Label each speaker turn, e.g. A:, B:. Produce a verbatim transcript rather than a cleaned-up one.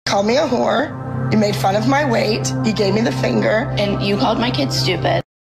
A: called me a whore. You made fun of my weight. You gave me the finger.
B: And you called my kid stupid.